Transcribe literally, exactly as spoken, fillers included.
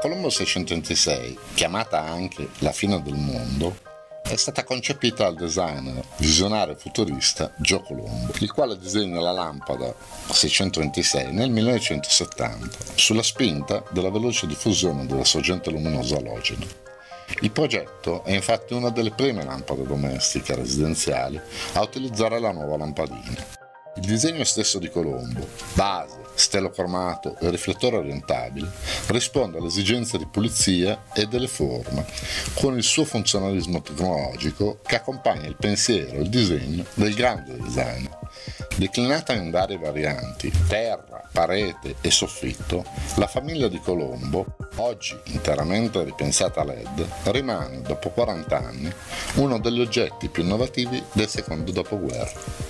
Colombo seicentoventisei, chiamata anche la fine del mondo, è stata concepita dal designer visionario futurista Joe Colombo, il quale disegna la lampada seicentoventisei nel millenovecentosettanta, sulla spinta della veloce diffusione della sorgente luminosa alogena. Il progetto è infatti una delle prime lampade domestiche residenziali a utilizzare la nuova lampadina. Il disegno stesso di Colombo, base, stelo cromato e riflettore orientabile, risponde alle esigenze di pulizia e delle forme, con il suo funzionalismo tecnologico che accompagna il pensiero e il disegno del grande designer. Declinata in varie varianti, terra, parete e soffitto, la famiglia di Colombo, oggi interamente ripensata a L E D, rimane, dopo quaranta anni, uno degli oggetti più innovativi del secondo dopoguerra.